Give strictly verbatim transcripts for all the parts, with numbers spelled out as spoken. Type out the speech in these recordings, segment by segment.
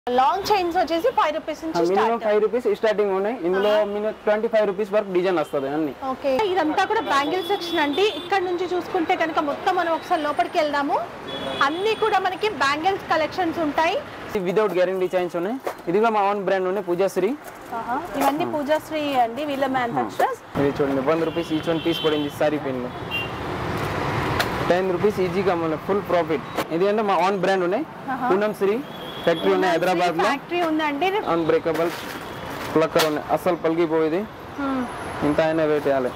Long chains వచ్చేసి five rupees నుంచి minimum five rupees starting ఉన్నాయి. ఇందులో మినిమం ట్వంటీ ఫైవ్ రూపీస్ వరకు డిజైన్ వస్తుంది అన్ని. ఓకే, ఇదంతా కూడా బ్యాంగిల్ సెక్షన్ అండి. ఇక్కడ నుంచి చూసుకుంటే కనుక మొత్తం మనం ఒకసారి లోపలికి వెళ్దాము. అన్ని కూడా మనకి బ్యాంగిల్స్ కలెక్షన్స్ ఉంటాయి. వితౌట్ గ్యారంటీ చైన్స్ ఉన్నాయి. ఇది కూడా మా ఓన్ బ్రాండ్ ఉన్నాయి, పూజాశ్రీ. ఇవన్నీ పూజాశ్రీ అండి, వీళ్ళ మ్యానుఫ్యాక్చరర్స్. ఇది చూడండి, one rupees each one piece పడింది సారీ పెన్ లో. టెన్ రూపీస్ ఈజీగా మన ఫుల్ ప్రాఫిట్. ఇది అంటే మా ఓన్ బ్రాండ్ ఉన్నాయి. పూనం శ్రీ ఫ్యాక్టరీ ఉన్నాయి హైదరాబాద్ లో. ఫ్యాక్టరీ ఉందండి. అన్బ్రేకబుల్ ప్లక్కర్ ఉన్నాయి, అస్సలు పలిగిపోయేది. ఇంత అయినా వెయిట్ చేయాలి.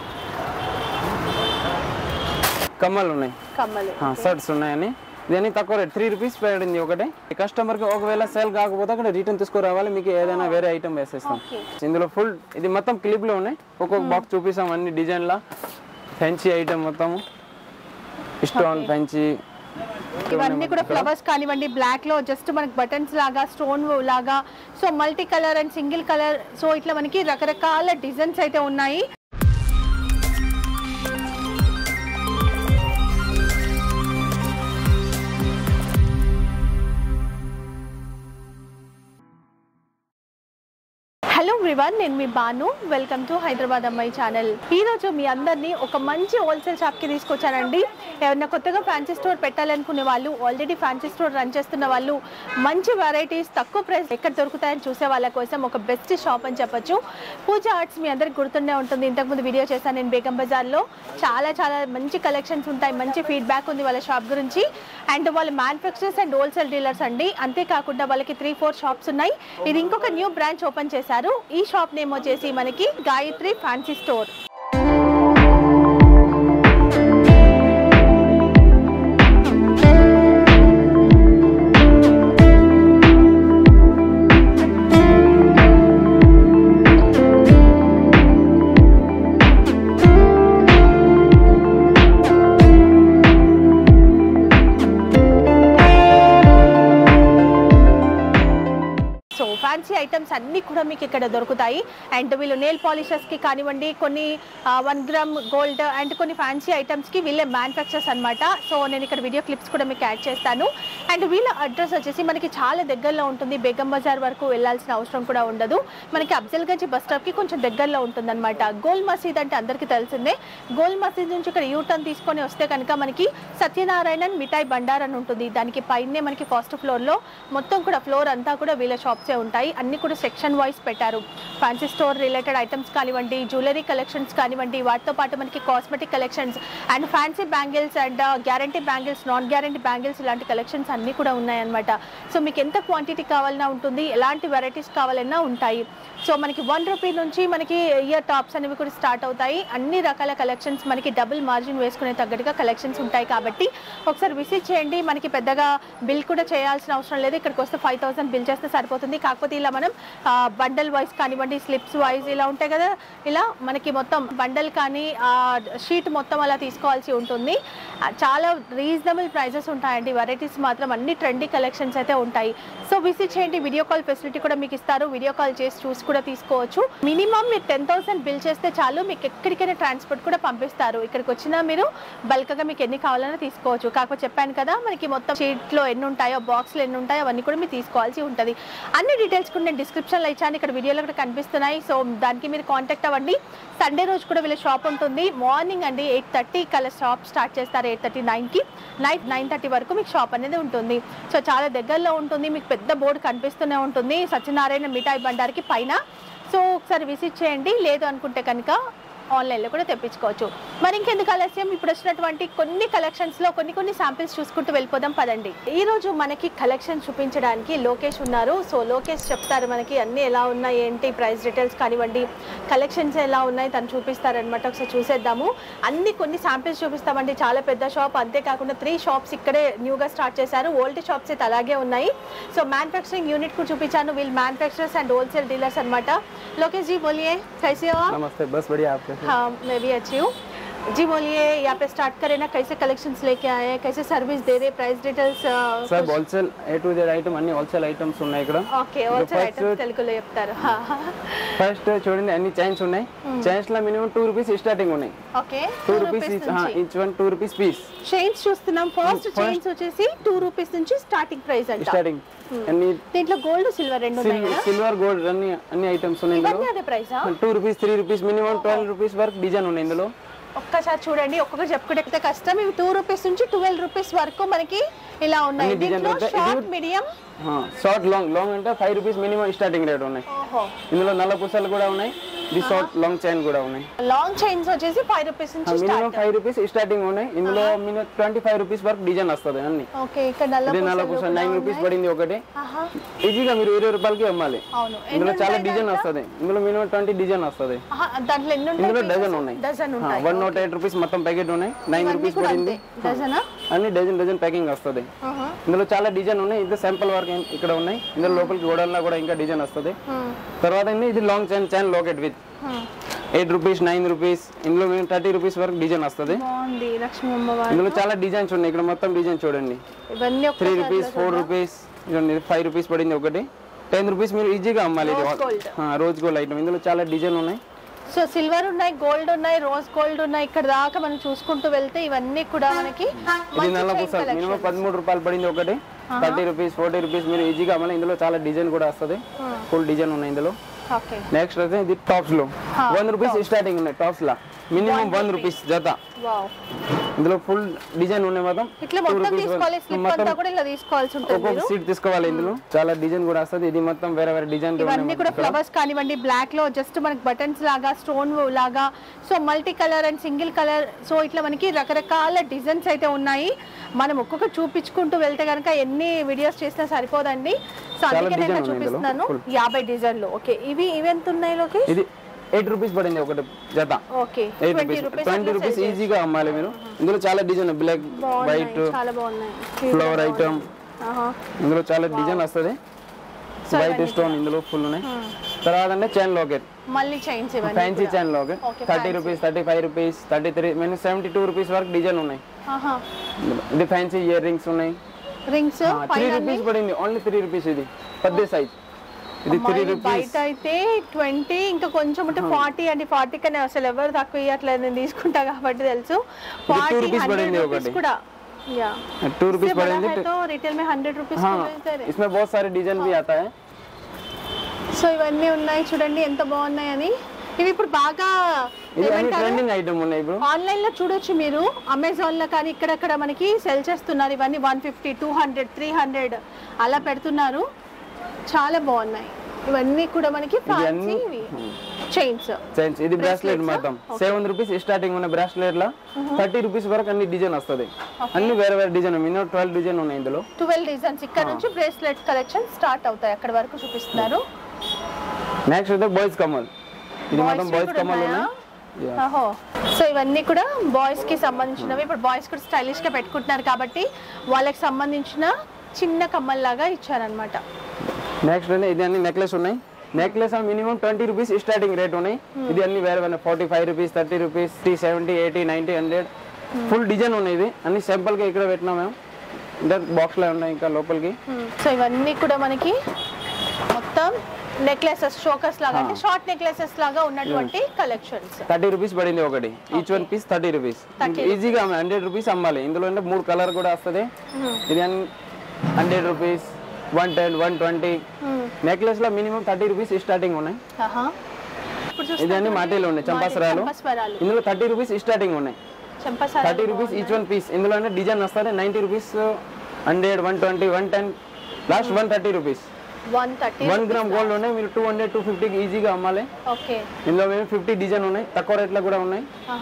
కమ్మలు ఉన్నాయి, కమ్మలు షర్ట్స్ ఉన్నాయని. ఇదన్నీ తక్కువ రేట్, త్రీ రూపీస్ పడింది ఒకటే. కస్టమర్ కి ఒకవేళ సేల్ కాకపోతే అక్కడ రిటర్న్ తీసుకురావాలి, మీకు ఏదైనా వేరే ఐటమ్ వేసేస్తాం. ఇందులో ఫుల్ ఇది మొత్తం క్లిప్ లో ఉన్నాయి. ఒక్కొక్క బాక్స్ చూపిస్తాం అన్ని డిజైన్ లా. ఫ్యాన్సీ ఐటమ్ మొత్తం స్టోన్ ఫ్యాన్సీ. ఇవన్నీ కూడా ఫ్లవర్స్ కానివ్వండి, బ్లాక్ లో జస్ట్ మనకి బటన్స్ లాగా, స్టోన్ లాగా, so multi colour and single colour, so ఇట్లా మనకి రకరకాల డిజైన్స్ అయితే ఉన్నాయి. హలో ఎవ్రీవన్, నేను మీ బాను. వెల్కమ్ టు హైదరాబాద్ అమ్మాయి ఛానల్. ఈ రోజు మీ అందరినీ ఒక మంచి హోల్సేల్ షాప్ కి తీసుకొచ్చానండి. ఏమన్నా కొత్తగా ఫ్యాన్సీ స్టోర్ పెట్టాలనుకునే వాళ్ళు, ఆల్రెడీ ఫ్యాన్సీ స్టోర్ రన్ చేస్తున్న వాళ్ళు, మంచి వెరైటీస్ తక్కువ ప్రైస్ ఎక్కడ దొరుకుతాయని చూసే వాళ్ళ కోసం ఒక బెస్ట్ షాప్ అని చెప్పొచ్చు. పూజ ఆర్ట్స్ మీ అందరికి గుర్తుండే ఉంటుంది. ఇంతకుముందు వీడియో చేశాను నేను బేగం బజార్లో. చాలా చాలా మంచి కలెక్షన్స్ ఉంటాయి, మంచి ఫీడ్బ్యాక్ ఉంది వాళ్ళ షాప్ గురించి. అండ్ వాళ్ళ మ్యానుఫ్యాక్చరర్స్ అండ్ హోల్సేల్ డీలర్స్ అండి. అంతేకాకుండా వాళ్ళకి త్రీ ఫోర్ షాప్స్ ఉన్నాయి. ఇది ఇంకొక న్యూ బ్రాంచ్ ఓపెన్ చేశారు. ఈ షాప్ నేమ్ వచ్చేసి మనకి Gayatri fancy store. Fancy items అన్నీ కూడా మీకు ఇక్కడ దొరుకుతాయి. అండ్ వీళ్ళు నెయిల్ పాలిషర్స్కి కానివ్వండి, కొన్ని వన్ గ్రామ్ గోల్డ్ అండ్ కొన్ని ఫ్యాన్సీ ఐటమ్స్కి వీళ్ళే మ్యానుఫ్యాక్చర్స్ అనమాట. సో నేను ఇక్కడ వీడియో క్లిప్స్ కూడా మీకు యాడ్ చేస్తాను. అండ్ వీళ్ళ అడ్రస్ వచ్చేసి మనకి చాలా దగ్గరలో ఉంటుంది. బేగం బజార్ వరకు వెళ్ళాల్సిన అవసరం కూడా ఉండదు. మనకి అఫ్జల్గంజ్ బస్ స్టాప్కి కొంచెం దగ్గరలో ఉంటుంది అనమాట. గోల్ మసీద్ అంటే అందరికీ తెలిసిందే. గోల్ మసీద్ నుంచి ఇక్కడ యూటర్న్ తీసుకొని వస్తే కనుక మనకి సత్యనారాయణన్ మిఠాయి బండార్ అని ఉంటుంది. దానికి పైనే మనకి ఫస్ట్ ఫ్లోర్లో మొత్తం కూడా ఫ్లోర్ అంతా కూడా వీళ్ళ షాప్సే ఉంటాయి. అన్ని కూడా సెక్షన్ వైజ్ పెట్టారు. ఫ్యాన్సీ స్టోర్ రిలేటెడ్ ఐటమ్స్ కానివ్వండి, జ్యువెలరీ కలెక్షన్స్ కానివ్వండి, వాటితో పాటు మనకి cosmetic collections and fancy bangles and guarantee bangles, non guarantee bangles, ఇలాంటి కలెక్షన్స్ అన్నీ కూడా ఉన్నాయన్నమాట. సో మీకు ఎంత క్వాంటిటీ కావాలన్నా ఉంటుంది, ఎలాంటి వెరైటీస్ కావాలన్నా ఉంటాయి. సో మనకి వన్ రూపీ నుంచి మనకి ఇయర్ టాప్స్ అనేవి కూడా స్టార్ట్ అవుతాయి. అన్ని రకాల కలెక్షన్స్ మనకి డబుల్ మార్జిన్ వేసుకునే తగ్గట్టుగా కలెక్షన్స్ ఉంటాయి. కాబట్టి ఒకసారి విజిట్ చేయండి. మనకి పెద్దగా బిల్ కూడా చేయాల్సిన అవసరం లేదు. ఇక్కడికి వస్తే ఫైవ్ థౌసండ్ బిల్ చేస్తే సరిపోతుంది. కాకపోతే ఇలా మనం బండల్ వైజ్ కానివ్వండి, స్లిప్స్ వైజ్ ఇలా ఉంటాయి కదా, ఇలా మనకి మొత్తం బండల్ కానీ షీట్ మొత్తం అలా తీసుకోవాల్సి ఉంటుంది. చాలా రీజనబుల్ ప్రైజెస్ ఉంటాయండి. వెరైటీస్ మాత్రం అన్ని ట్రెండీ కలెక్షన్స్ అయితే ఉంటాయి. సో విజిట్ చేయండి. వీడియో కాల్ ఫెసిలిటీ కూడా మీకు ఇస్తారు. వీడియో కాల్ చేసి చూసి కూడా తీసుకోవచ్చు. మినిమం మీరు టెన్ థౌసండ్ బిల్ చేస్తే చాలు, మీకు ఎక్కడికైనా ట్రాన్స్పోర్ట్ కూడా పంపిస్తారు. ఇక్కడికి వచ్చినా మీరు బల్క్గా మీకు ఎన్ని కావాలన్నా తీసుకోవచ్చు. కాకపోతే చెప్పాను కదా, మనకి మొత్తం షీట్లో ఎన్ని ఉంటాయో, బాక్స్లో ఎన్ని ఉంటాయో అవన్నీ కూడా మీరు తీసుకోవాల్సి ఉంటుంది. అన్ని డీటెయిల్స్ కూడా నేను డిస్క్రిప్షన్లో ఇచ్చాను, ఇక్కడ వీడియోలో కూడా కనిపిస్తున్నాయి. సో దానికి మీరు కాంటాక్ట్ అవ్వండి. సండే రోజు కూడా వీళ్ళ షాప్ ఉంటుంది. మార్నింగ్ అండి ఎయిట్ థర్టీ కల్లా షాప్ స్టార్ట్ చేస్తారు. ఎయిట్ థర్టీ నైన్కి నైట్ నైన్ థర్టీ వరకు మీకు షాప్ అనేది ఉంటుంది. సో చాలా దగ్గరలో ఉంటుంది. మీకు పెద్ద బోర్డు కనిపిస్తూనే ఉంటుంది, సత్యనారాయణ మిఠాయి బండార్కి పైన. సో ఒకసారి విజిట్ చేయండి. లేదు అనుకుంటే కనుక ఆన్లైన్లో కూడా తెప్పించుకోవచ్చు. మరి ఇంకెందుకు ఆలస్యం, ఇప్పుడు వచ్చినటువంటి కొన్ని కలెక్షన్స్లో కొన్ని కొన్ని శాంపిల్స్ చూసుకుంటూ వెళ్ళిపోదాం పదండి. ఈరోజు మనకి కలెక్షన్ చూపించడానికి లోకేష్ ఉన్నారు. సో లోకేష్ చెప్తారు మనకి అన్నీ ఎలా ఉన్నాయి, ఏంటి ప్రైస్ డీటెయిల్స్ కానివ్వండి, కలెక్షన్స్ ఎలా ఉన్నాయి తను చూపిస్తారనమాట. ఒకసారి చూసేద్దాము. అన్ని కొన్ని శాంపిల్స్ చూపిస్తామండి. చాలా పెద్ద షాప్, అంతేకాకుండా త్రీ షాప్స్ ఇక్కడే న్యూగా స్టార్ట్ చేశారు. ఓల్డ్ షాప్స్ అయితే అలాగే ఉన్నాయి. సో మ్యానుఫ్యాక్చరింగ్ యూనిట్ కూడా చూపించాను. వీళ్ళు మ్యానుఫ్యాక్చరర్స్ అండ్ హోల్సేల్ డీలర్స్ అనమాట. లోకేష్ జీ బోలియే, కైసే హో? నమస్తే, బస్ బడియా. हाँ मैं भी अच्छी हूँ. जी बोलिए, यहाँ पे स्टार्ट करें ना, कैसे कलेक्शंस लेके आए हैं, कैसे सर्विस दे रहे, प्राइस डिटेल्स सब wholesale A to Z item అన్ని హోల్సేల్ ఐటమ్స్ ఉన్నాయి ఇక్కడ. ఓకే, హోల్సేల్ ఐటమ్స్ తెలుగులో చెప్తారు. ఫస్ట్ చూడండి అన్ని చైన్స్ ఉన్నాయి. చైన్స్ లో మినిమం టూ రూపీస్ స్టార్టింగ్ ఉన్నాయి. Okay, two rupees each one two rupees piece. Chains చూస్తున్నాం. ఫస్ట్ చైన్స్ వచ్చేసి టూ రూపీస్ నుంచి స్టార్టింగ్ ప్రైస్ అంట. స్టార్టింగ్ అన్ని దీంట్లో గోల్డ్ సిల్వర్ రెండు ఉన్నాయి కదా. సిల్వర్ గోల్డ్ అన్ని అన్ని ఐటమ్స్ ఉన్నాయి ఇందులో. ఇవన్నీ అదే ప్రైసా? Two rupees three rupees minimum twelve rupees వరకు డిజైన్ ఉన్నాయి ఇందులో. ఒక్కసారి చూడండి, ఒక్కొక్క చెప్పుకుంటే కష్టం. ఇవి టూ రూపీస్ నుంచి ట్వెల్వ్ రూపీస్ వరకు మనకి ఇలా ఉన్నాయి. దీంట్లో short medium short long long అంటే five rupees minimum starting rate ఉన్నాయి. ఇందులో నల్ల పూసలు కూడా ఉన్నాయి. ది షార్ట్ లాంగ్ చైన్ కూడా ఉన్నాయి. లాంగ్ చైన్స్ వచ్చేసి ఫైవ్ రూపీస్ నుంచి మినిమం ఫైవ్ రూపీస్ స్టార్టింగ్ ఉన్నాయి. ఇందులో మినిమం ట్వంటీ ఫైవ్ రూపీస్ వరకు డిజైన్ వస్తుంది అన్ని. ఓకే, ఇక్కడ నల్ల పూసలు నైన్ రూపీస్ పడింది ఒకటి. ఈజీగా మీరు ఇరవై రూపాయలకి అమ్మాలి. ఇందులో చాలా డిజైన్ వస్తుంది. ఇందులో మినిమం ట్వంటీ డిజైన్ వస్తుంది. ఇందులో డజన్ ఉన్నాయి. వన్ నాట్ ఎయిట్ రూపీస్ మొత్తం ప్యాకెట్ ఉన్నాయి. నైన్ రూపీస్ పడింది. అన్ని డజన్ డజన్ ప్యాకింగ్ వస్తుంది. ఇందులో చాలా డిజైన్ ఉన్నాయి. ఇది శాంపుల్ వర్క్ ఇక్కడ ఉన్నాయి. ఇందులో లోపలికి గోడల్లో కూడా ఇంకా డిజైన్ వస్తుంది. తర్వాత ఇది long chain chain locket with eight rupees nine rupees ఇందులో మేము థర్టీ రూపీస్ వరకు డిజైన్ వస్తుంది. ఇందులో చాలా డిజైన్స్ ఉన్నాయి. ఇక్కడ మొత్తం డిజైన్ చూడండి. Three rupees four rupees five rupees పడింది ఒకటి. టెన్ రూపీస్ మీరు ఈజీగా అమ్మాలి. ఇది రోజ్ గోల్డ్ ఐటమ్. ఇందులో చాలా డిజైన్ ఉన్నాయి. సో సిల్వర్ ఉన్నాయి, గోల్డ్ ఉన్నాయి, రోజ్ గోల్డ్ ఉన్నాయి. ఇక్కడ దాకా మనం చూసుకుంటూ వెళ్తే ఇవన్నీ కూడా మనకి ఇది నల్ల పూసలు మినిమం పదమూడు రూపాయలు పడింది ఒకటి. థర్టీ రూపీస్ ఫోర్టీ రూపీస్ మీరు ఈజీగా అమ్మాలి. ఇందులో చాలా డిజైన్ కూడా వస్తుంది. ఫుల్ డిజైన్ ఉన్నాయి ఇందులో. నెక్స్ట్ అయితే ఇది టాప్స్ లో వన్ రూపీస్ స్టార్టింగ్ ఉన్నాయి. టాప్స్ లా మినిమం వన్ రూపీస్ జత. ఇందులో ఫుల్ డిజైన్ ఉన్నాయి. మొత్తం ఒక్కొక్క సీట్ తీసుకోవాలి. ఇందులో చాలా డిజైన్ కూడా వస్తుంది. ఇది మొత్తం వేరే వేరే డిజైన్ ఇవన్నీ కూడా ఫ్లవర్స్ కానివ్వండి, బ్లాక్ లో జస్ట్ మనకి బటన్స్ లాగా స్టోన్ లాగా, so multi colour and single colour, so ఇట్లా మనకి రకరకాల డిజైన్స్ అయితే ఉన్నాయి. మనం ఒక్కొక్క చూపించుకుంటూ వెళ్తే కనుక ఎన్ని వీడియోస్ చేసినా సరిపోదండి. సో అందుకే నేను చూపిస్తున్నాను యాభై డిజైన్లు. ఓకే, ఇవి ఇవి ఎంత ఉన్నాయి? లోకి ఇది ఎయిట్ రూపీస్ పడింది ఒకటి జత. Okay, eight rupees twenty rupees ఈజీగా అమ్మాలి మీరు. ఇందులో చాలా డిజైన్ బ్లాక్ వైట్ చాలా బాగున్నాయి. ఫ్లవర్ ఐటమ్ ఇందులో చాలా డిజైన్ వస్తుంది. వైట్ స్టోన్ ఇందులో ఫుల్ ఉన్నాయి. తర్వాత అంటే చైన్ లాకెట్ మళ్ళీ చైన్స్ ఇవన్నీ fancy chain locket thirty rupees thirty five rupees thirty three means seventy two rupees వరకు డిజైన్ ఉన్నాయి. ఇది ఫ్యాన్సీ ఇయర్ రింగ్స్ ఉన్నాయి. రింగ్స్ త్రీ రూపీస్ పడింది. Only three rupees. ఇది పెద్ద సైజ్. ఇది త్రీ రూపీస్. బయట అయితే ట్వంటీ ఇంకా కొంచెం ఉంటే ఫార్టీ అండి. ఫార్టీ కన్నా అసలు ఎవరు తక్కువ ఇవ్వట్లేదు. నేను తీసుకుంటా కాబట్టి తెలుసు. టూ రూపీస్ పడింది ఒకటి. కూడా या टू रुपीज पड़ेंगे तो रिटेल में हंड्रेड रुपीज इसमें बहुत सारे डिजाइन भी आता है. సో ఇవన్నీ ఉన్నాయి చూడండి ఎంత బాగున్నాయని. ఇవి ఇప్పుడు బాగా ట్రెండింగ్ ఐటమ్ ఉన్నాయి. ఇప్పుడు ఆన్లైన్ లో చూడొచ్చు మీరు, అమెజాన్ లో కానీ ఇక్కడక్కడ మనకి సెల్ చేస్తున్నారు. ఇవన్నీ one fifty two hundred three hundred అలా పెడుతున్నారు. చాలా బాగున్నాయి. ఇవన్నీ కూడా మనకి ఫ్యాన్సీ చైన్స్ చైన్స్. ఇది బ్రాస్లెట్ మొత్తం సెవెన్ రూపీస్ స్టార్టింగ్ ఉన్న బ్రాస్లెట్ లో థర్టీ రూపీస్ వరకు అన్ని డిజైన్ వస్తుంది. అన్ని వేరే వేరే డిజైన్ మినిమం ట్వెల్వ్ డిజైన్ ఉన్నాయి ఇందులో. ట్వెల్వ్ డిజైన్స్ ఇక్కడ నుంచి బ్రేస్లెట్ కలెక్షన్ స్టార్ట్ అవుతాయి. అక్కడ వరకు చూపిస్తున్నారు. నెక్స్ట్ అయితే బాయ్స్ కమల్. ఇది మొత్తం బాయ్స్ కమల్ ఉన్నాయి. ఓహో, సో ఇవన్నీ కూడా బాయ్స్ కి సంబంధించినవి. ఇప్పుడు బాయ్స్ కూడా స్టైలిష్ గా పెట్టుకుంటున్నారు కాబట్టి వాళ్ళకి సంబంధించిన చిన్న కమ్మల్ లాగా ఇచ్చారనమాట. నెక్స్ట్ అంటే ఇది అన్ని నెక్లెస్ ఉన్నాయి. Necklace minimum twenty rupees starting rate ఉన్నాయి. ఇది అన్ని వేరే వేరే forty five rupees thirty rupees three seventy eighty ninety hundred full design ఉన్నాయి. ఇది అన్ని సింపుల్ గా ఇక్కడ పెట్టినాం మేము. బాక్స్ లో ఉన్నాయి ఇంకా లోపలికి. సో ఇవన్నీ కూడా మనకి మొత్తం నెక్లెసెస్ షోకర్స్ లాగా, అంటే షార్ట్ నెక్లెసెస్ లాగా ఉన్నటువంటి కలెక్షన్స్. థర్టీ రూపీస్ పడింది ఒకటి. Each one piece thirty rupees. ఈజీగా హండ్రెడ్ రూపీస్ అమ్మాలి. ఇందులో అంటే మూడు కలర్ కూడా వస్తుంది. ఇది hundred rupees one ten one twenty necklace లో మినిమం థర్టీ రూపీస్ స్టార్టింగ్ ఉన్నాయి. ఇది అన్ని మాటీలు ఉన్నాయి చంపాసరాలు. ఇందులో థర్టీ రూపీస్ స్టార్టింగ్ ఉన్నాయి. Thirty rupees each one piece. ఇందులో అంటే డిజైన్ వస్తుంది. Ninety rupees hundred one twenty one ten last one thirty rupees. One gram gold ఉన్నాయి. మీరు టూ హండ్రెడ్ టూ ఫిఫ్టీకి ఈజీగా అమ్మాలి. ఇందులో మేము ఫిఫ్టీ డిజైన్ ఉన్నాయి. తక్కువ రేట్లో కూడా ఉన్నాయి.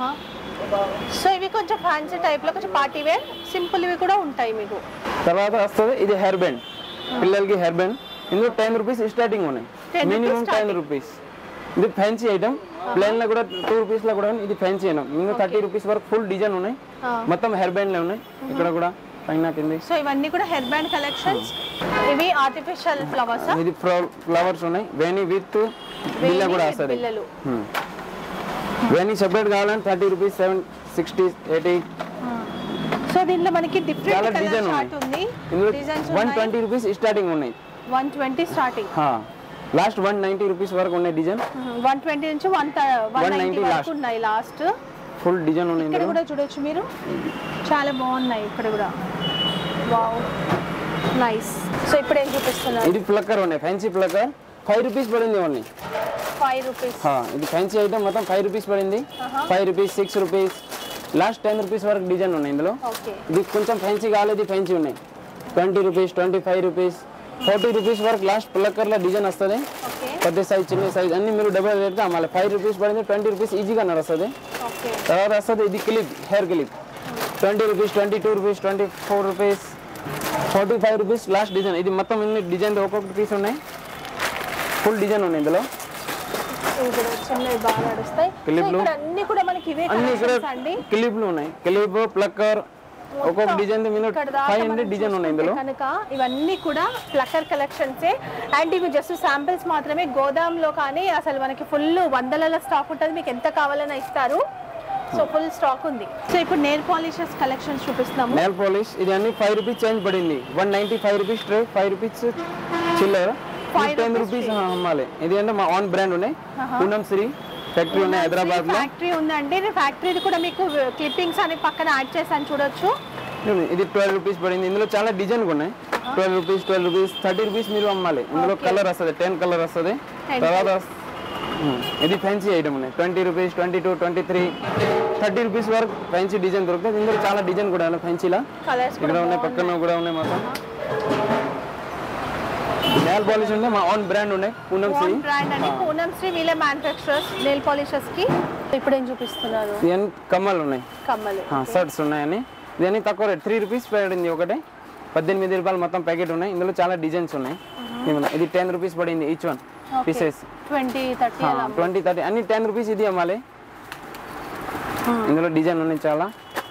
సో ఇవి కొంచెం ఫ్యాన్సీ టైప్ లో కొంచెం పార్టీ వేర్ సింపుల్ ఇవి కూడా ఉంటాయి మీకు. తర్వాత వస్తుంది ఇది హెయిర్ బ్యాండ్. పిల్లలకి హెయిర్ బ్యాండ్. ఇందులో టెన్ రూపీస్ స్టార్టింగ్ ఉన్నాయి. Minimum ten rupees. ఇది ఫ్యాన్సీ ఐటమ్. ప్లేన్ లో కూడా టూ రూపీస్ లో కూడా ఇది ఫ్యాన్సీ ఐటమ్. ఇందులో థర్టీ రూపీస్ వరకు ఫుల్ డిజైన్ ఉన్నాయి. మొత్తం హెయిర్ బ్యాండ్ ఉన్నాయి. ఇక్కడ కూడా పైన కింద. సో ఇవన్నీ కూడా హెయిర్ బ్యాండ్ కలెక్షన్స్. ఇవి ఆర్టిఫిషియల్ ఫ్లవర్స్. ఇది ఫ్లవర్స్ ఉన్నాయి. వేణి విత్ బిల్ల కూడా వస్తుంది. వేణి సెపరేట్ కావాలంటే thirty rupees seven sixty eighty. So దీంట్లో మనకి చాలా డిఫరెంట్ డిజైన్ కలర్ చార్ట్ ఉంది. ఇందులో designs one twenty rupees starting ఉన్నాయి. One twenty starting. Last one ninety rupees వరకు ఉన్నాయి డిజైన్. వన్ ట్వంటీ నుంచి వన్ వన్ నైన్టీ వరకు ఉన్నాయి లాస్ట్. ఫుల్ డిజైన్ ఉన్నాయి. ఇక్కడ కూడా చూడొచ్చు మీరు, చాలా బాగున్నాయి ఇక్కడ కూడా. Wow nice. సో ఇప్పుడు ఏం చూపిస్తున్నారు? ఇది ప్లక్కర్ ఉన్నాయి, ఫ్యాన్సీ ప్లక్కర్. ఫైవ్ రూపీస్ పడింది ఓన్లీ. Five rupees. ఇది ఫ్యాన్సీ ఐటమ్ మొత్తం ఫైవ్ రూపీస్ పడింది. Five rupees, six rupees, last ten rupees వరకు డిజైన్ ఉన్నాయి ఇందులో. ఇది కొంచెం ఫ్యాన్సీ కాలేదు, ఫ్యాన్సీ ఉన్నాయి. Twenty rupees, twenty five rupees, forty rupees వరకు లాస్ట్ ప్లక్కర్లో డిజైన్ వస్తుంది. పెద్ద సైజ్, చిన్న సైజ్ అన్ని మీరు డబుల్ రేట్గా అమ్మాలి. ఫైవ్ రూపీస్ పడింది, ట్వంటీ రూపీస్ ఈజీగా నడుస్తుంది. తర్వాత వస్తుంది ఇది clip, hair clip. Twenty rupees, twenty two rupees, twenty four rupees, forty five rupees last design. ఇది మొత్తం ఇన్ని డిజైన్ ఒక్కొక్క పీస్ ఉన్నాయి. ఫుల్ డిజైన్ ఉన్నాయి ఇందులో. క్లిప్లు ఉన్నాయి, క్లిప్, ప్లక్కర్, ఒక్కొక్క డిజైన్ ఫైవ్ హండ్రెడ్ డిజైన్ ఉన్నాయి ఇందులో. కనుక ఇవన్నీ కూడా ప్లక్కర్ కలెక్షన్స్. అండ్ ఇవి జస్ట్ శాంపిల్స్ మాత్రమే. గోదాంలో కానీ అసలు మనకి ఫుల్ వందల స్టాక్ ఉంటుంది, మీకు ఎంత కావాలన్నా ఇస్తారు. సో ఫుల్ స్టాక్ ఉంది. సో ఇప్పుడు నెయిల్ పాలిషెస్ కలెక్షన్స్ చూపిస్తాము. నెయిల్ పాలిష్ ఇది అన్ని ఫైవ్ రూపీస్ చేంజ్ పడింది. One ninety five rupees tray, five rupees చిల్లర, టెన్ రూపీస్ అమ్మాలి. ఇది అంటే మా ఆన్ బ్రాండ్ ఉన్నాయి. పూనం శ్రీ ఫ్యాక్టరీ ఉన్నాయి హైదరాబాద్ లో. ఫ్యాక్టరీ ఉందండి. ఫ్యాక్టరీ కూడా మీకు క్లిప్పింగ్స్ అని పక్కన యాడ్ చేసాను చూడొచ్చు. ఇది ట్వెల్వ్ రూపీస్ పడింది. ఇందులో చాలా డిజైన్ ఉన్నాయి. Twelve rupees, twelve rupees, thirty rupees మీరు అమ్మాలి. ఇందులో కలర్ వస్తుంది, టెన్ కలర్ వస్తుంది. తర్వాత ఇది ఫ్యాన్సీ ఐటమ్ ఉన్నాయి. Twenty rupees, twenty two, twenty three, thirty rupees వరకు ఫ్యాన్సీ డిజైన్ దొరుకుతుంది. ఇందులో చాలా డిజైన్ కూడా ఉన్నాయి ఫ్యాన్సీలా. ఇక్కడ ఉన్నాయి, పక్కన కూడా ఉన్నాయి మొత్తం. నెయిల్ పాలిష్ ఉంది, మా ఓన్ బ్రాండ్ ఉన్నాయి. పూనం శ్రీ బ్రాండ్ అండి. పూనం శ్రీ వీళ్ళే మ్యానుఫ్యాక్చరర్స్ నెయిల్ పాలిషెస్ కి. ఇప్పుడు ఏం చూపిస్తున్నారు? ఇవన్నీ కమ్మలు ఉన్నాయి, కమ్మలు, షర్ట్స్ ఉన్నాయని. ఇవన్నీ తక్కువ రేట్, త్రీ రూపీస్ పడింది ఒకటే. పద్దెనిమిది రూపాయలు మొత్తం ప్యాకెట్ ఉన్నాయి. ఇందులో చాలా డిజైన్స్ ఉన్నాయి. ఇది టెన్ రూపీస్ పడింది each one pieces. Twenty thirty twenty thirty అన్ని టెన్ రూపీస్ ఇది అమ్మాలి. ఇందులో డిజైన్ ఉన్నాయి చాలా.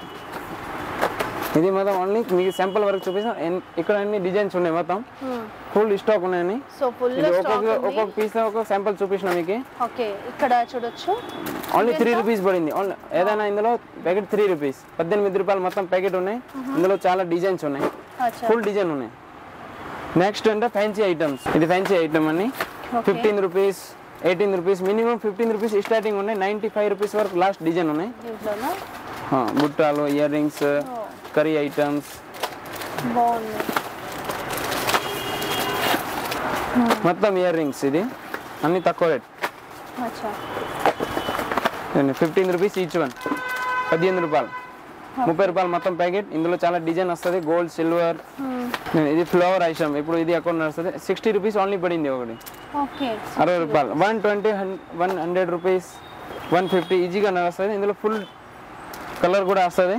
ఇది మొత్తం ఓన్లీ మీకు శాంపుల్ వరకు చూపిస్తాం. ఇక్కడ అన్ని డిజైన్స్ ఉన్నాయి, మొత్తం ఫుల్ స్టాక్ ఉన్నాయని. సో ఫుల్ ఒక్కొక్క ఒక్కొక్క పీస్ ఒక్కొక్క శాంపుల్ చూపించిన మీకు. ఓకే ఇక్కడ చూడొచ్చు. ఓన్లీ త్రీ రూపీస్ పడింది. ఏదైనా ఇందులో ప్యాకెట్ త్రీ రూపీస్. పద్దెనిమిది రూపాయలు మొత్తం ప్యాకెట్ ఉన్నాయి. ఇందులో చాలా డిజైన్స్ ఉన్నాయి, ఫుల్ డిజైన్ ఉన్నాయి. నెక్స్ట్ అంటే ఫ్యాన్సీ ఐటమ్స్. ఇది ఫ్యాన్సీ ఐటమ్ అని fifteen rupees, eighteen rupees, minimum fifteen rupees starting ఉన్నాయి. నైన్టీ ఫైవ్ రూపీస్ వరకు లాస్ట్ డిజైన్ ఉన్నాయి. బుట్టాలు, ఇయర్ రింగ్స్, కర్రీ ఐటమ్స్ మొత్తం ఇయర్ రింగ్స్. ఇది అన్ని తక్కువ rate, fifteen rupees each one. పదిహేను రూపాయలు, ముప్పై రూపాయలు మొత్తం ప్యాకెట్. ఇందులో చాలా డిజైన్ వస్తుంది, గోల్డ్, సిల్వర్. ఇది ఫ్లవర్ ఐటమ్. ఇప్పుడు ఇది అకౌంట్ వస్తుంది. సిక్స్టీ రూపీస్ ఓన్లీ పడింది ఒకటి. అరవై రూపాయలు. One twenty, one hundred rupees, one fifty ఈజీగా వస్తుంది. ఇందులో ఫుల్ కలర్ కూడా వస్తుంది.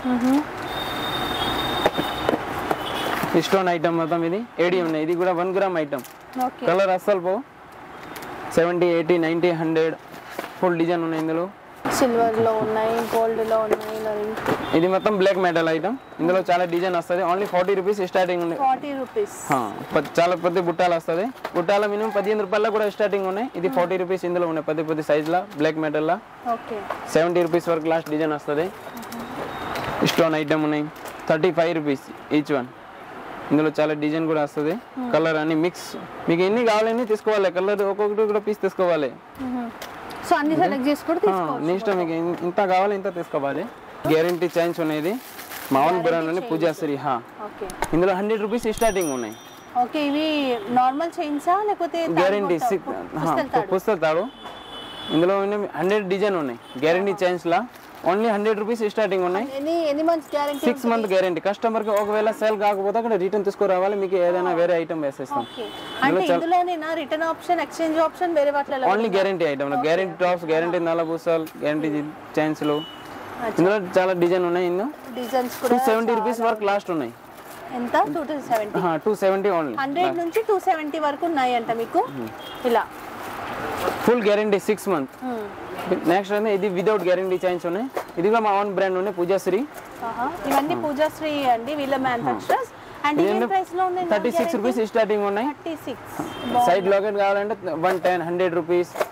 స్టోన్ ఐటమ్ మొత్తం. ఇది ఏడి ఉన్నాయి. ఇది కూడా వన్ గ్రామ్ ఐటమ్. కలర్ అస్సలు పో. Seventy, eighty, ninety, hundred full design ఉన్నాయి. ఇందులో సిల్వర్ లో ఉన్నాయి, గోల్డ్ లో ఉన్నాయి. ఇది మొత్తం బ్లాక్ మెటల్ ఐటమ్. ఇందులో చాలా డిజైన్ వస్తుంది. ఓన్లీ ఫార్టీ రూపీస్ స్టార్టింగ్ ఉన్నాయి. ఫార్టీ రూపీస్ చాలా పెద్ద బుట్టాలు వస్తుంది. బుట్టాల మినిమం పదిహేను రూపాయల కూడా స్టార్టింగ్ ఉన్నాయి. ఇది ఫార్టీ రూపీస్. ఇందులో ఉన్నాయి పెద్ద పెద్ద సైజ్ లా బ్లాక్ మెటల్ లా. సెవెంటీ రూపీస్ వరకు లాస్ట్ డిజైన్ వస్తుంది. స్టోన్ ఐటమ్ ఉన్నాయి. Thirty five rupees each one. ఇందులో చాలా డిజైన్ కూడా వస్తుంది. కలర్ అన్ని మిక్స్. మీకు ఎన్ని కావాలని తీసుకోవాలి. కలర్ ఒక్కొక్కటి కూడా పీస్ తీసుకోవాలి. సో అన్ని సెలెక్ట్ చేసుకొని తీసుకోవాలి. నీ ఇష్టం, మీకు ఇంత కావాలి ఇంత తీసుకోవాలి. గ్యారంటీ చేంజ్ అనేది మావన్ బ్రాండ్ అని పూజాశ్రీ. ఇందులో హండ్రెడ్ రూపీస్ స్టార్టింగ్ ఉన్నాయి. ఓకే ఇవి నార్మల్ చైన్సా లేకపోతే గ్యారంటీ పుస్తక తాడు. ఇందులో హండ్రెడ్ డిజైన్ ఉన్నాయి. గ్యారంటీ చైన్స్ లా ఓన్లీ హండ్రెడ్ రూపీస్ స్టార్టింగ్ ఉన్నాయి. Six month guarantee. కస్టమర్ కి ఒకవేళ సేల్ కాకపోతే అక్కడ రిటర్న్ తీసుకురావాలి. మీకు ఏదైనా వేరే ఐటమ్ వేసేస్తాం. రిటర్న్ ఆప్షన్, ఎక్స్చేంజ్ ఆప్షన్ వేరే వాటిలో only guarantee item. Guarantee tops, guarantee నల్లబూసలు, గ్యారంటీ చైన్స్ లు. ఇందులో చాలా డిజైన్ ఉన్నాయి. ఇందులో డిజైన్స్ టూ సెవెంటీ రూపీస్ వరకు లాస్ట్ ఉన్నాయి. ఎంత? Two seventy only. హండ్రెడ్ నుంచి టూ సెవెంటీ వరకు ఉన్నాయి అంట మీకు. ఇలా full guarantee six month. Next అంటే ఇది వితౌట్ గ్యారంటీ చైన్స్ ఉన్నాయి. ఇది కూడా మా ఓన్ బ్రాండ్ ఉన్నాయి, పూజాశ్రీ. ఇవన్నీ పూజాశ్రీ అండి, వీళ్ళ మ్యానుఫ్యాక్చరర్స్. అండ్ ఈ ప్రైస్ లో ఉన్నాయి. థర్టీ సిక్స్ రూపీస్ స్టార్టింగ్ ఉన్నాయి. Thirty six. సైడ్ లాకెట్ కావాలంటే వన్ టెన్, హండ్రెడ్ రూపీస్,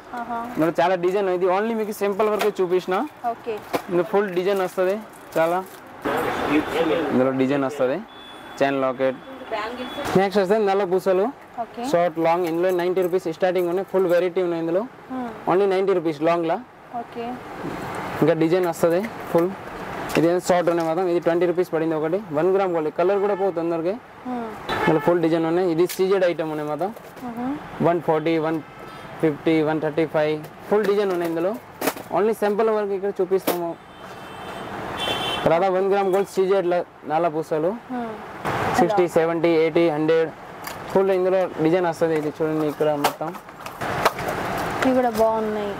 ఇందులో చాలా డిజైన్, ఇది ఓన్లీ మీకు సింపుల్ వరకు చూపించిన. ఓకే, ఇందులో ఫుల్ డిజైన్ వస్తుంది, చాలా ఇందులో డిజైన్ వస్తుంది, చైన్ లాకెట్. నెక్స్ట్ వస్తుంది నల్ల పూసలు, షార్ట్ లాంగ్. ఇందులో నైంటీ రూపీస్ స్టార్టింగ్ ఉన్నాయి, ఫుల్ వెరైటీ ఉన్నాయి ఇందులో, ఓన్లీ నైంటీ రూపీస్ లాంగ్లా. ఓకే, ఇంకా డిజైన్ వస్తుంది ఫుల్. ఇది షార్ట్ ఉన్నాయి మాత్రం, ఇది ట్వంటీ రూపీస్ పడింది ఒకటి. వన్ గ్రామ్ గోల్డ్, కలర్ కూడా పోతుంది అందరికి. ఇందులో ఫుల్ డిజైన్ ఉన్నాయి. ఇది సీజెడ్ ఐటమ్ ఉన్నాయి మాత్రం, one forty one fifty one thirty five full design ఉన్నాయి ఇందులో. ఓన్లీ సింపుల్ వరకు ఇక్కడ చూపిస్తాము. తర్వాత వన్ గ్రామ్ గోల్డ్ సీజెడ్ నల్ల పూసలు, sixty seventy eighty hundred full ఇందులో డిజైన్ వస్తుంది. ఇది చూడండి ఇక్కడ మొత్తం ఇవి కూడా బాగున్నాయి.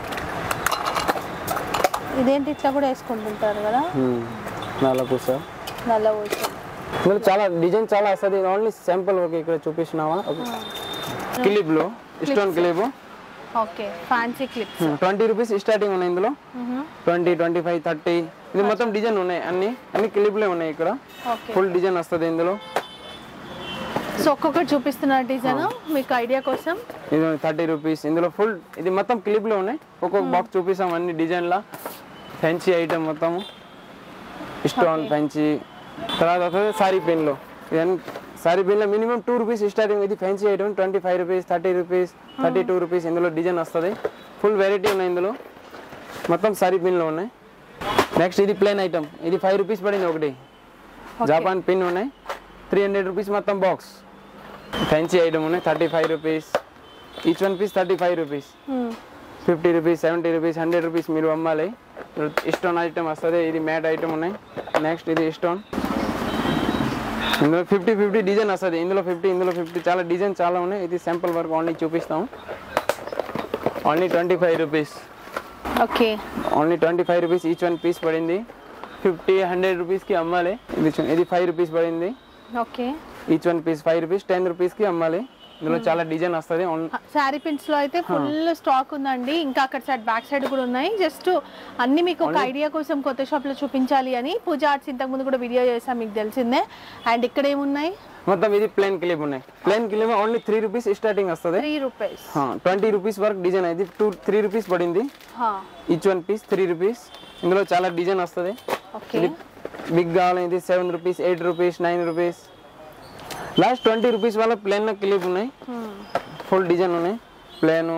ఇదేంటి ఇట్లా కూడా వేసుకుంటుంటారు కదా, నల్ల పూస, నల్ల పూస. ఇందులో చాలా డిజైన్ చాలా వస్తుంది. ఓన్లీ సింపుల్ వరకు ఇక్కడ చూపిస్తున్నావా. క్లిప్ లో stone clip, okay, fancy clips twenty rupees starting ఉన్నాయి ఇందులో, ట్వంటీ ట్వంటీ ఫైవ్ థర్టీ ఇది మొత్తం డిజైన్ ఉన్నాయి. అన్ని అన్ని క్లిప్లే ఉన్నాయి ఇక్కడ, ఫుల్ డిజైన్ వస్తుంది ఇందులో. సో ఒక్కొక్కటి చూపిస్తున్నారు డిజైన్ మీకు ఐడియా కోసం. ఇది థర్టీ రూపీస్ ఇందులో ఫుల్, ఇది మొత్తం క్లిప్లో ఉన్నాయి. ఒక్కొక్క బాక్స్ చూపిస్తాం అన్ని డిజైన్లా. ఫ్యాన్సీ ఐటమ్ మొత్తం స్టోన్ ఫ్యాన్సీ. తర్వాత వస్తుంది సారీ పిన్లో, ఇవన్నీ సారీ పిన్లో మినిమం టూ రూపీస్ స్టార్టింగ్. ఇది fancy item twenty five rupees thirty rupees thirty two rupees ఇందులో డిజైన్ వస్తుంది. ఫుల్ వెరైటీ ఉన్నాయి ఇందులో, మొత్తం సారీ పిన్లో ఉన్నాయి. నెక్స్ట్ ఇది ప్లేన్ ఐటమ్, ఇది ఫైవ్ రూపీస్ పడింది ఒకటి. జాపాన్ పిన్ ఉన్నాయి, త్రీ హండ్రెడ్ రూపీస్ మొత్తం బాక్స్. ఫ్యాన్సీ ఐటమ్ ఉన్నాయి, thirty five rupees each one piece, thirty five rupees fifty rupees seventy rupees hundred rupees మీరు అమ్మాలి. స్టోన్ ఐటమ్ వస్తుంది, ఇది మ్యాట్ ఐటమ్ ఉన్నాయి. నెక్స్ట్ ఇది స్టోన్, ఇందులో ఫిఫ్టీ ఫిఫ్టీ డిజైన్ వస్తుంది. ఇందులో ఫిఫ్టీ ఇందులో ఫిఫ్టీ చాలా డిజైన్ చాలా ఉన్నాయి. ఇది సింపుల్ వర్క్ ఓన్లీ చూపిస్తాం. Only twenty five rupees. Okay, only twenty five rupees each one piece పడింది. ఫిఫ్టీ హండ్రెడ్ రూపీస్కి అమ్మాలి. ఇది ఇది ఫైవ్ రూపీస్ పడింది. Okay, each one piece five rupees ten రూపీస్కి అమ్మాలి. ఇందులో చాలా డిజైన్ వస్తుంది. శారీ పిన్స్ లో అయితే ఫుల్ స్టాక్ ఉందండి. ఇంకా అక్కడ సైడ్ బ్యాక్ సైడ్ కూడా ఉన్నాయి. జస్ట్ అన్ని మీకు ఒక ఐడియా కోసం కొత్త షాప్ లో చూపించాలి అని. పూజ ఆర్ట్స్ ఇంతకు ముందు కూడా వీడియో చేసాం, మీకు తెలిసిందే. అండ్ ఇక్కడ ఏమున్నాయి మొత్తం, ఇది ప్లేన్ క్లిప్ ఉన్నాయి. Plain clip only three rupees starting వస్తుంది. త్రీ రూపీస్ ట్వంటీ రూపీస్ వరకు డిజైన్ అయితే టూ త్రీ రూపీస్ పడింది. Each one piece three rupees. ఇందులో చాలా డిజైన్ వస్తుంది. బిగ్ కావాలి, ఇది seven rupees eight rupees nine rupees last twenty rupees వాళ్ళ ప్లేన్ క్లిప్ ఉన్నాయి. ఫుల్ డిజైన్ ఉన్నాయి ప్లేన్.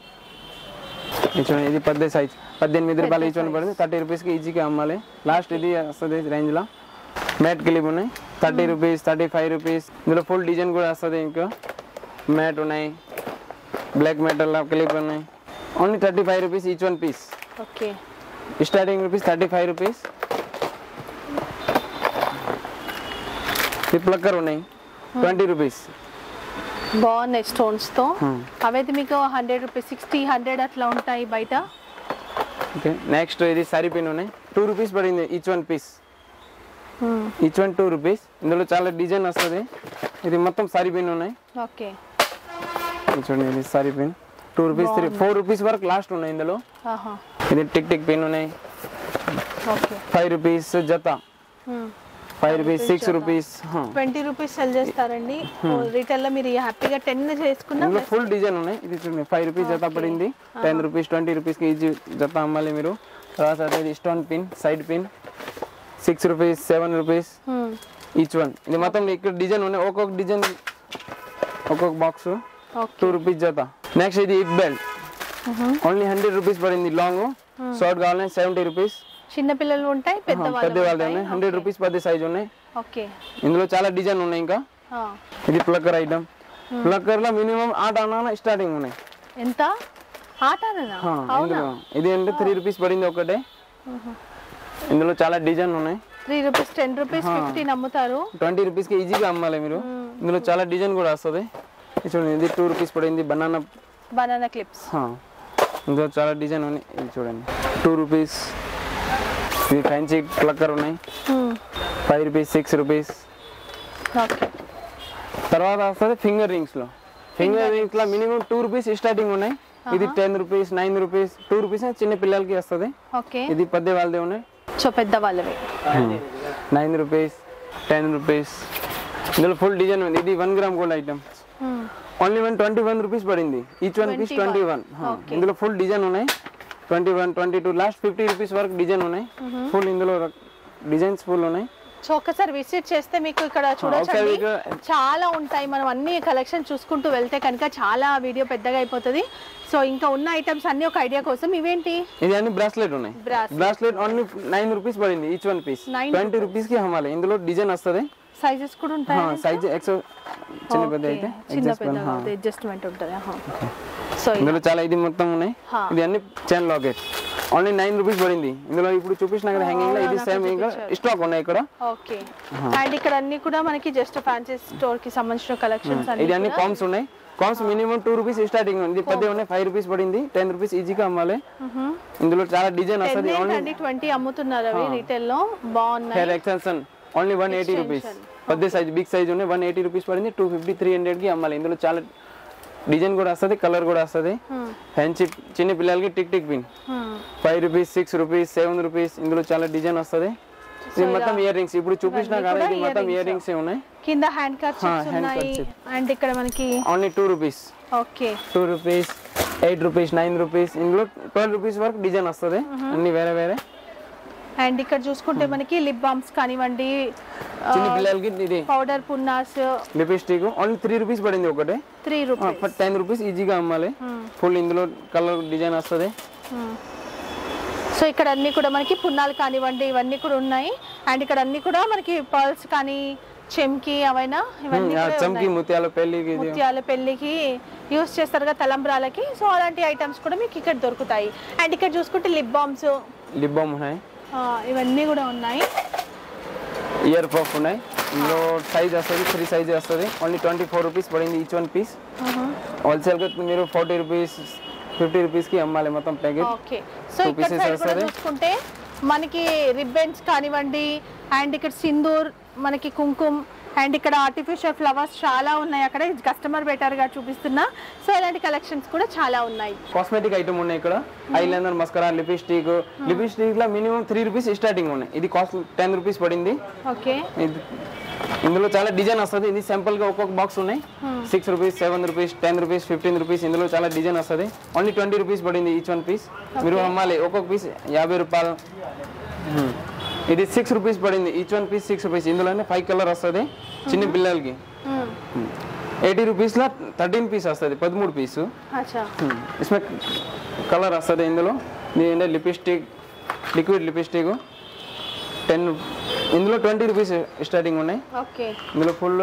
ఇది పెద్ద సైజ్ పద్దెనిమిది రూపాయలు ఈచ్ వన్ పడింది. థర్టీ రూపీస్కి ఈజీగా అమ్మాలి. లాస్ట్ ఇది వస్తుంది రేంజ్లో. మ్యాట్ క్లిప్ ఉన్నాయి, thirty rupees thirty five rupees. ఇందులో ఫుల్ డిజైన్ కూడా వస్తుంది. ఇంకా మ్యాట్ ఉన్నాయి, బ్లాక్ మెటల్ క్లిప్ ఉన్నాయి. Only thirty five rupees each one piece. Okay, starting rupees thirty five rupees. Plucker ఉన్నాయి ట్వంటీ రూపీస్. బాగున్నాయి స్టోన్స్ తో. అవైతే మీకు హండ్రెడ్ రూపీస్ సిక్స్టీ హండ్రెడ్ అట్లా ఉంటాయి బయట. ఓకే, నెక్స్ట్ ఇది సారీ పిన్ ఉన్నాయి, టూ రూపీస్ పడింది each one piece. Each one two rupees. ఇందులో చాలా డిజైన్ వస్తుంది. ఇది మొత్తం సారీ పిన్ ఉన్నాయి. ఓకే, చూడండి ఇది sari pin two rupees three four rupees వరకు లాస్ట్ ఉన్నాయి ఇందులో. ఇది టిక్ టిక్ పిన్ ఉన్నాయి, ఫైవ్ రూపీస్ జత. Five rupees six rupees twenty rupees sell చేస్తారండి. రిటైల్ లో మీరు హ్యాపీగా టెన్ చేసుకున్నా. ఫుల్ డిజైన్ ఉన్నాయి. ఇది చూడండి ఫైవ్ రూపీస్ జత పడింది. టెన్ రూపీస్ ట్వంటీ రూపీస్ కి ఈజీ జత అమ్మాలి మీరు. తర్వాత ఇది stone pin side pin six rupees seven rupees each one. ఇది మొత్తం ఇక్కడ డిజైన్ ఉన్నాయి. ఒక్కొక్క డిజైన్ ఒక్కొక్క బాక్స్ టూ రూపీస్ జత. నెక్స్ట్ ఇది ఇక్ బెల్ట్ ఓన్లీ హండ్రెడ్ రూపీస్ పడింది. లాంగ్ షార్ట్ కావాలంటే సెవెంటీ రూపీస్. చిన్న పిల్లలు ఉంటాయి, పెద్ద పెద్ద వాళ్ళు ఉన్నాయి. హండ్రెడ్ రూపీస్ పెద్ద సైజ్ ఉన్నాయి. ఓకే, ఇందులో చాలా డిజైన్ ఉన్నాయి. ఇంకా ఇది ప్లక్కర్ ఐటమ్. ప్లక్కర్ లో మినిమం ఆట అన్న స్టార్టింగ్ ఉన్నాయి. ఎంత ఇది అంటే త్రీ రూపీస్ పడింది ఒకటే. ఇందులో చాలా డిజైన్ ఉన్నాయి. Three rupees ten rupees fifteen అమ్ముతారు. ట్వంటీ రూపీస్ కి ఈజీగా అమ్మాలి మీరు. ఇందులో చాలా డిజైన్ కూడా వస్తుంది. చూడండి ఇది టూ రూపీస్ పడింది. Banana banana clips. ఇందులో చాలా డిజైన్ ఉన్నాయి. ఇది చూడండి టూ రూపీస్. ఇది ఫ్యాన్సీ ప్లక్కర్ ఉన్నాయి, ఫైవ్ రూపీస్ సిక్స్ రూపీస్. తర్వాత వస్తుంది ఫింగర్ రింగ్స్ లో. ఫింగర్ రింగ్స్ లో మినిమం టూ రూపీస్ స్టార్టింగ్ ఉన్నాయి. ఇది ten rupees nine rupees two rupees చిన్న పిల్లలకి వస్తుంది. ఇది పెద్ద వాళ్ళదే ఉన్నాయి. సో పెద్ద వాళ్ళవి నైన్ రూపీస్ టెన్ రూపీస్. ఇందులో ఫుల్ డిజైన్ ఉంది. ఇది one gram gold item only one twenty one rupees పడింది each one piece twenty one ఇందులో ఫుల్ డిజైన్ ఉన్నాయి twenty one twenty two last fifty rupees వరకు డిజైన్ ఉన్నాయి ఫుల్ ఇందులో designs full ఉన్నాయి సో ఒకసారి విజిట్ చేస్తే మీకు ఇక్కడ చూడొచ్చండి చాలా ఉంటాయి మనం అన్ని కలెక్షన్ చూసుకుంటూ వెళ్తే కనుక చాలా వీడియో పెద్దగా అయిపోతుంది సో ఇంకా ఉన్న ఐటమ్స్ అన్ని ఒక ఐడియా కోసం ఇవేంటి ఇది అన్ని బ్రాస్లెట్ ఉన్నాయి బ్రాస్లెట్ ఓన్లీ నైన్ రూపీస్ పడింది each one piece twenty rupees కి అమ్మాలి ఇందులో డిజైన్ వస్తుంది సైజెస్ కూడా ఉంటాయి సైజ్ ఎక్స్ చిన్న పెద్ద అయితే చిన్న పెద్ద అడ్జస్ట్మెంట్ ఉంటుంది సో ఇందులో చాలా ఇది మొత్తం ఉన్నాయి ఇది అన్ని chain locket only nine rupees పడింది ఇందులో ఇప్పుడు చూపించిన కదా హ్యాంగింగ్ లో ఇది సేమ్ ఇంకా స్టాక్ ఉన్నాయి ఇక్కడ ఓకే అండ్ ఇక్కడ అన్ని కూడా మనకి జస్ట్ ఫ్యాన్సీ స్టోర్ కి సంబంధించిన కలెక్షన్స్ అన్ని ఇది అన్ని కామ్స్ ఉన్నాయి combs minimum two rupees starting ఉంది పెద్ద ఉన్నాయి ఫైవ్ రూపీస్ పడింది టెన్ రూపీస్ ఈజీగా అమ్మాలి ఇందులో చాలా డిజైన్ వస్తుంది ఓన్లీ ట్వంటీ అమ్ముతున్నారు అవి రీటైల్ లో బాగున్నాయి hair extension only one eighty rupees పెద్ద సైజ్ బిగ్ సైజ్ ఉన్నాయి వన్ ఎయిటీ రూపీస్ పడింది టూ ఫిఫ్టీ త్రీ హండ్రెడ్ కి అమ్మాలి ఇందులో చాలా డిజైన్ కూడా వస్తుంది కలర్ కూడా వస్తుంది ఫ్యాన్సీ చిన్న పిల్లలకి tick tick pin five rupees six rupees seven rupees ఇందులో చాలా డిజైన్ వస్తుంది ఇది మొత్తం ఇయర్ రింగ్స్ ఇప్పుడు చూపించిన కదా ఇది మొత్తం ఇయర్ రింగ్స్ ఉన్నాయి కింద హ్యాండ్ కర్చీఫ్స్ ఉన్నాయి అండ్ ఇక్కడ మనకి only two rupees okay two rupees eight rupees nine rupees ఇందులో ట్వెల్వ్ రూపీస్ వరకు డిజైన్ వస్తుంది అన్ని వేరే వేరే అండ్ ఇక్కడ చూసుకుంటే మనకి లిప్ బామ్స్ కానివ్వండి చిన్న పిల్లలకి ఇది పౌడర్ పున్నాస్ లిప్స్టిక్ ఓన్లీ త్రీ రూపీస్ పడింది ఒకటి త్రీ రూపీస్ టెన్ రూపీస్ ఈజీగా అమ్మాలి ఫుల్ ఇందులో కలర్ డిజైన్ వస్తుంది సో ఇక్కడ అన్ని కూడా మనకి పున్నాలు కానివ్వండి ఇవన్నీ కూడా ఉన్నాయి అండ్ ఇక్కడ అన్ని కూడా మనకి పర్ల్స్ కానీ చెమ్కి అవైనా ఇవన్నీ చెమ్కి ముత్యాల పెళ్లికి ముత్యాల పెళ్లికి యూస్ చేస్తారు కదా తలంబ్రాలకి సో అలాంటి ఐటమ్స్ కూడా మీకు ఇక్కడ దొరుకుతాయి అండ్ ఇక్కడ చూసుకుంటే లిప్ బామ్స్ లిప్ బామ్ ఉన్నాయి ఇవన్నీ కూడా ఉన్నాయి ఇయర్ పఫ్ ఉన్నాయి ఇందులో సైజ్ వస్తుంది త్రీ సైజ్ వస్తుంది ఓన్లీ ట్వంటీ ఫోర్ రూపీస్ పడింది ఈచ్ వన్ పీస్ హోల్సేల్గా మీరు ఫార్టీ రూపీస్ ఫిఫ్టీ రూపీస్కి అమ్మాలి మొత్తం ప్యాకెట్ ఓకే సో ఇక్కడ చూసుకుంటే మనకి రిబ్బన్స్ కానివ్వండి అండ్ ఇక్కడ సింధూర్ మనకి కుంకుమ అండ్ ఇక్కడ ఆర్టిఫిషియల్ ఫ్లవర్స్ చాలా ఉన్నాయి అక్కడ కస్టమర్ బెటర్ గా చూపిస్తున్నా సో ఇలాంటి కలెక్షన్స్ కూడా చాలా ఉన్నాయి కాస్మెటిక్ ఐటమ్ ఉన్నాయి ఇక్కడ ఐలైనర్ మస్కరా లిప్స్టిక్ లిప్స్టిక్ లో మినిమం త్రీ రూపీస్ స్టార్టింగ్ ఉన్నాయి ఇది కాస్ట్ టెన్ రూపీస్ పడింది ఓకే ఇందులో చాలా డిజైన్ వస్తుంది ఇది సింపుల్ గా ఒక్కొక్క బాక్స్ ఉన్నాయి six rupees seven rupees ten rupees fifteen rupees ఇందులో చాలా డిజైన్ వస్తుంది ఓన్లీ ట్వంటీ రూపీస్ పడింది ఈచ్ వన్ పీస్ మీరు అమ్మాలి ఒక్కొక్క పీస్ యాభై రూపాయలు ఇది సిక్స్ రూపీస్ పడింది each one piece six rupees ఇందులోనే ఫైవ్ కలర్ వస్తుంది చిన్న పిల్లలకి ఎయిటీ రూపీస్ లో థర్టీన్ పీస్ వస్తుంది పదమూడు పీసు ఇస్మే కలర్ వస్తుంది ఇందులో దీని లిప్స్టిక్ లిక్విడ్ లిప్స్టిక్ టెన్ ఇందులో ట్వంటీ రూపీస్ స్టార్టింగ్ ఉన్నాయి ఇందులో full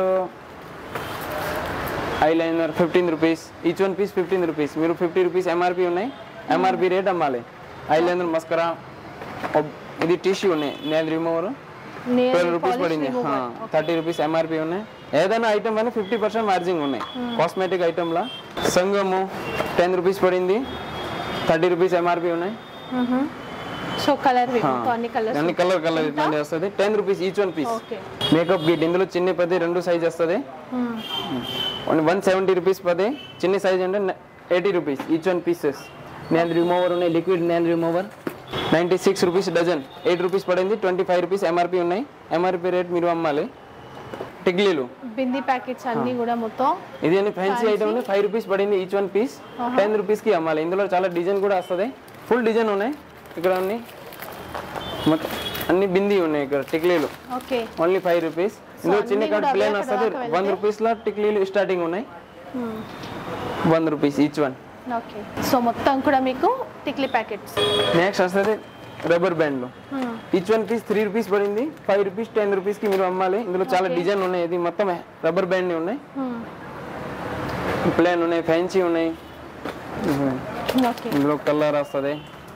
eyeliner fifteen rupees each one piece fifteen rupees మీరు ఫిఫ్టీ రూపీస్ ఎంఆర్పి ఉన్నాయి ఎంఆర్పి రేట్ అమ్మాలి ఐలైనర్ మస్కరా ఇది టిష్యూ ఉన్నాయి నెయిల్ రిమూవర్ ట్వెల్వ్ రూపీస్ పడింది థర్టీ రూపీస్ ఎంఆర్పి ఉన్నాయి ఏదైనా ఐటమ్ అని ఫిఫ్టీ పర్సెంట్ మార్జిన్ ఉన్నాయి కాస్మెటిక్ ఐటమ్లా సంగము టెన్ రూపీస్ పడింది థర్టీ రూపీస్ ఎంఆర్పి ఉన్నాయి సో కలర్ అన్ని కలర్ కలర్ ఇట్లాంటి వస్తుంది ten rupees each one piece makeup kit ఇందులో చిన్న పది రెండు సైజ్ వస్తుంది వన్ సెవెంటీ రూపీస్ పది చిన్న సైజ్ అంటే eighty rupees each one pieces nail remover ఉన్నాయి liquid nail remover ninety six rupees dozen eight rupees పడింది ట్వంటీ ఫైవ్ రూపీస్ ఎంఆర్పి ఉన్నాయి ఎంఆర్పి రేట్ మీరు అమ్మాలి టిగ్లీలు బింది ప్యాకెట్స్ అన్ని కూడా మొత్తం ఇది అన్ని ఫ్యాన్సీ ఐటమ్ ఫైవ్ రూపీస్ పడింది each one piece ten rupees కి అమ్మాలి ఇందులో చాలా డిజైన్ కూడా వస్తుంది ఫుల్ డిజైన్ ఉన్నాయి ఇక్కడ అన్ని మొత్తం అన్ని బింది ఉన్నాయి ఇక్కడ టిక్లీలు ఓన్లీ ఫైవ్ రూపీస్ ఇందులో చిన్న కట్ ప్లేన్ వస్తుంది వన్ రూపీస్ లో టిక్లీలు స్టార్టింగ్ ఉన్నాయి one rupees each one so మొత్తం కూడా మీకు టిక్లీ ప్యాకెట్స్ నెక్స్ట్ వస్తుంది రబ్బర్ బ్యాండ్లు each one piece three rupees పడింది ఫైవ్ రూపీస్ టెన్ రూపీస్ కి మీరు అమ్మాలి ఇందులో చాలా డిజైన్ ఉన్నాయి ఇది మొత్తం రబ్బర్ బ్యాండ్ ఉన్నాయి ప్లేన్ ఉన్నాయి ఫ్యాన్సీ ఉన్నాయి ఇందులో కలర్ వస్తుంది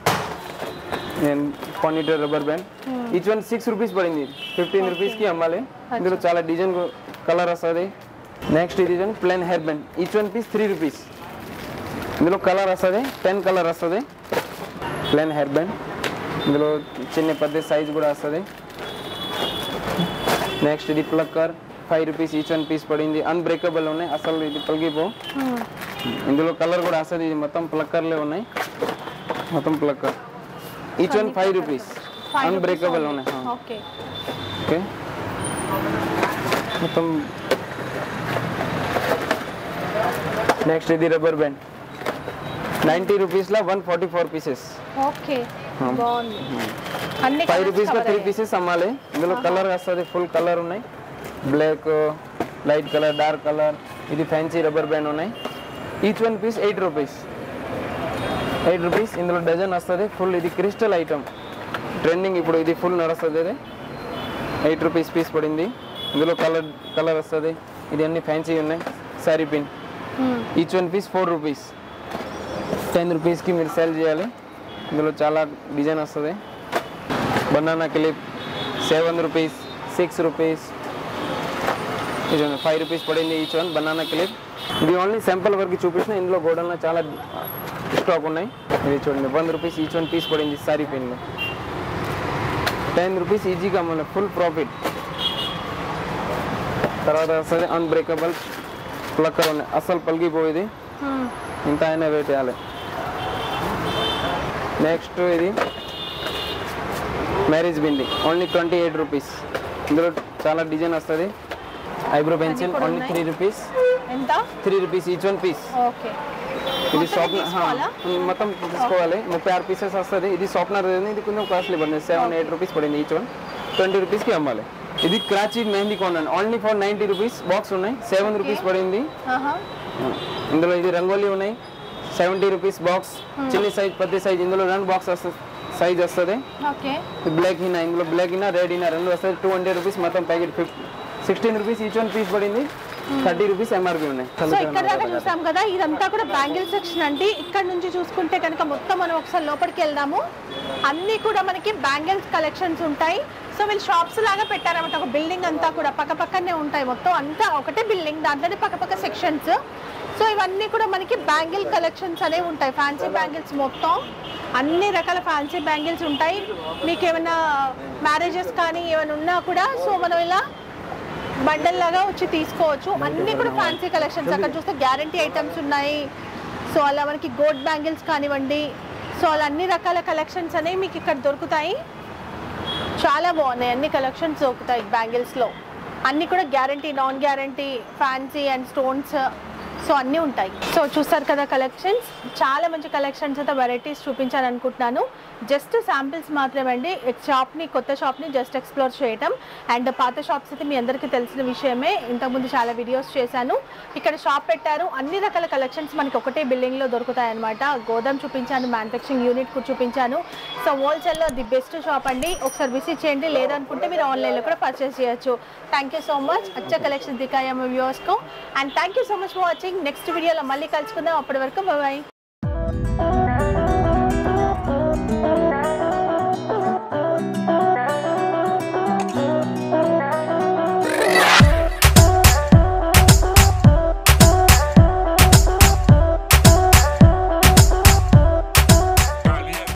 పానీటర్ rubber band each one six rupees పడింది ఫిఫ్టీన్ రూపీస్ కి అమ్మాలి ఇందులో చాలా డిజైన్ కలర్ వస్తుంది నెక్స్ట్ ఇది plain hair band each one piece three rupees ఇందులో కలర్ వస్తుంది టెన్ కలర్ వస్తుంది ప్లేన్ హెయిర్ బ్యాండ్ ఇందులో చిన్న పెద్ద సైజ్ కూడా వస్తుంది నెక్స్ట్ ఇది plucker five rupees each one piece పడింది అన్బ్రేకబుల్ ఉన్నాయి అసలు ఇది పలిగిపో ఇందులో కలర్ కూడా వస్తుంది ఇది మొత్తం ప్లక్కర్లే ఉన్నాయి మొత్తం plucker each one five rupees unbreakable ఉన్నాయి ఓకే మొత్తం నెక్స్ట్ ఇది రబ్బర్ బ్యాండ్ నైంటీ రూపీస్లో one forty four pieces. Okay బాగుంది. అన్ని ఫైవ్ రూపీస్లో త్రీ పీసెస్ అమ్మాలి. ఇందులో కలర్ వస్తుంది, ఫుల్ కలర్ ఉన్నాయి, black, light colour, dark colour. ఇది ఫ్యాన్సీ రబ్బర్ బ్యాండ్ ఉన్నాయి. Each one piece eight rupees eight rupees ఇందులో డజన్ వస్తుంది ఫుల్. ఇది క్రిస్టల్ ఐటమ్ ట్రెండింగ్ ఇప్పుడు, ఇది ఫుల్ నడుస్తుంది. ఇది ఎయిట్ రూపీస్ పీస్ పడింది. ఇందులో కలర్ కలర్ వస్తుంది. ఇది అన్ని ఫ్యాన్సీ ఉన్నాయి. Sari pin each one piece four rupees ten రూపీస్కి మీరు సేల్ చేయాలి. ఇందులో చాలా డిజైన్ వస్తుంది. Banana clip seven rupees six rupees ఇది ఫైవ్ రూపీస్ పడింది ఈచ్ వన్ బనానా క్లిప్. ఇది ఓన్లీ సింపుల్ వరకు చూపించిన. ఇందులో గోడల్లో చాలా స్టాక్ ఉన్నాయి. ఇది చూడండి one rupees each one piece పడింది సారీ పిన్లో. టెన్ రూపీస్ ఈజీగా మన ఫుల్ ప్రాఫిట్. తర్వాత వస్తుంది అన్బ్రేకబుల్ ప్లక్కర్ ఉన్నాయి, అస్సలు పలిగిపోయేది, ఇంత అయినా వెయిట్ చేయాలి. నెక్స్ట్ ఇది marriage bindi only twenty eight rupees. ఇందులో చాలా డిజైన్ వస్తుంది. Eyebrow pencil only three rupees ఎంత three rupees each one piece. Okay ఇది షార్ప్నర్ మొత్తం తీసుకోవాలి. ముప్పై ఆరు పీసెస్ వస్తుంది. ఇది షార్ప్నర్, ఇది కొంచెం కాస్ట్లీ పడింది, సెవెన్ ఎయిట్ రూపీస్ పడింది ఈచ్ వన్. ట్వంటీ రూపీస్కి అమ్మాలి. ఇది క్రాచీ mehndi cone only for ninety rupees box ఉన్నాయి, సెవెన్ రూపీస్ పడింది. ఇందులో ఇది రంగోలీ ఉన్నాయి, సెవెంటీ రూపీస్ బాక్స్. చిన్న సైజ్ పెద్ద సైజ్ ఇందులో రెండు బాక్స్ వస్తుంది సైజ్ వస్తుంది. బ్లాక్ హినా ఇందులో బ్లాక్ హినా రెడ్ హినా రెండు వస్తుంది. టూ హండ్రెడ్ రూపీస్ మొత్తం packet. Fifty sixteen rupees each one piece పడింది. థర్టీ రూపీస్ ఎంఆర్పీ ఉన్నాయి. సో ఇక్కడ దాకా చూసాం కదా, ఇదంతా కూడా బ్యాంగిల్ సెక్షన్ అండి. ఇక్కడ నుంచి చూసుకుంటే కనుక మొత్తం మనం ఒకసారి లోపలికి వెళ్దాము. అన్ని కూడా మనకి బ్యాంగిల్స్ కలెక్షన్స్ ఉంటాయి. సో వీళ్ళు షాప్స్ లాగా పెట్టారన్నమాట. ఒక బిల్డింగ్ అంతా కూడా పక్క పక్కనే ఉంటాయి. మొత్తం అంతా ఒకటే బిల్డింగ్, దాంట్లోనే పక్క పక్క సెక్షన్స్. సో ఇవన్నీ కూడా మనకి బ్యాంగిల్ కలెక్షన్స్ అనేవి ఉంటాయి. ఫ్యాన్సీ బ్యాంగిల్స్ మొత్తం అన్ని రకాల ఫ్యాన్సీ బ్యాంగిల్స్ ఉంటాయి. మీకు ఏమైనా మ్యారేజెస్ కానీ ఏమైనా ఉన్నా కూడా సో మనం ఇలా బండల్ లాగా వచ్చి తీసుకోవచ్చు. అన్ని కూడా ఫ్యాన్సీ కలెక్షన్స్. అక్కడ చూస్తే గ్యారంటీ ఐటమ్స్ ఉన్నాయి. సో అలా మనకి గోల్డ్ బ్యాంగిల్స్ కానివ్వండి, సో అలా అన్ని రకాల కలెక్షన్స్ అనేవి మీకు ఇక్కడ దొరుకుతాయి. చాలా బాగున్నాయి, అన్ని కలెక్షన్స్ దొరుకుతాయి బ్యాంగిల్స్లో. అన్నీ కూడా guarantee, non guarantee, fancy and stones, so అన్నీ ఉంటాయి. సో చూస్తారు కదా కలెక్షన్స్, చాలా మంచి కలెక్షన్స్ అయితే వెరైటీస్ చూపించాను అనుకుంటున్నాను. జస్ట్ శాంపిల్స్ మాత్రమే అండి. షాప్ని, కొత్త షాప్ని జస్ట్ ఎక్స్ప్లోర్ చేయటం. అండ్ పాత షాప్స్ అయితే మీ అందరికీ తెలిసిన విషయమే, ఇంతకుముందు చాలా వీడియోస్ చేశాను. ఇక్కడ షాప్ పెట్టారు, అన్ని రకాల కలెక్షన్స్ మనకి ఒకటే బిల్డింగ్లో దొరుకుతాయి అనమాట. గోదాం చూపించాను, మ్యానుఫ్యాక్చరింగ్ యూనిట్ కూడా చూపించాను. సో హోల్సేల్లో ది బెస్ట్ షాప్ అండి. ఒకసారి విజిట్ చేయండి, లేదనుకుంటే మీరు ఆన్లైన్లో కూడా పర్చేస్ చేయొచ్చు. Thank you so much. అచ్చా కలెక్షన్ దిखाया मैं व्यूअर्स को, and thank you so much for watching. Next వీడియోలో మళ్ళీ కలుసుకుందాం. అప్పటి వరకు బాయ్.